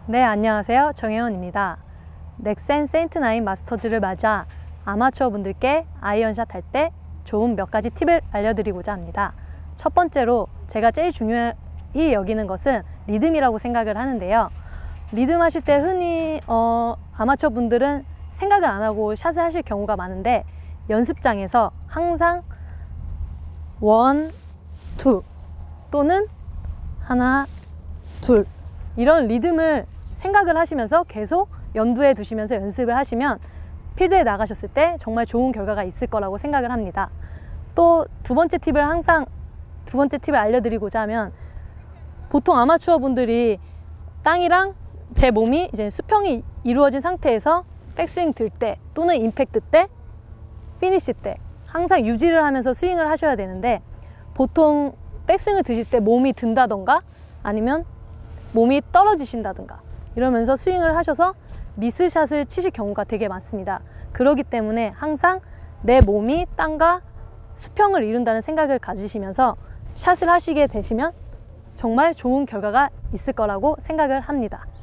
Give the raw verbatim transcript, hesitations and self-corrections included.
네, 안녕하세요. 정혜원입니다. 넥센 세인트나인 마스터즈를 맞아 아마추어 분들께 아이언샷 할 때 좋은 몇 가지 팁을 알려드리고자 합니다. 첫 번째로 제가 제일 중요히 여기는 것은 리듬이라고 생각을 하는데요. 리듬 하실 때 흔히 어, 아마추어 분들은 생각을 안 하고 샷을 하실 경우가 많은데, 연습장에서 항상 원, 투 또는 하나, 둘 이런 리듬을 생각을 하시면서 계속 염두에 두시면서 연습을 하시면 필드에 나가셨을 때 정말 좋은 결과가 있을 거라고 생각을 합니다. 또 두 번째 팁을 항상 두 번째 팁을 알려드리고자 하면, 보통 아마추어 분들이 땅이랑 제 몸이 이제 수평이 이루어진 상태에서 백스윙 들 때 또는 임팩트 때, 피니시 때 항상 유지를 하면서 스윙을 하셔야 되는데, 보통 백스윙을 드실 때 몸이 든다던가 아니면 몸이 떨어지신다든가 이러면서 스윙을 하셔서 미스샷을 치실 경우가 되게 많습니다. 그렇기 때문에 항상 내 몸이 땅과 수평을 이룬다는 생각을 가지시면서 샷을 하시게 되시면 정말 좋은 결과가 있을 거라고 생각을 합니다.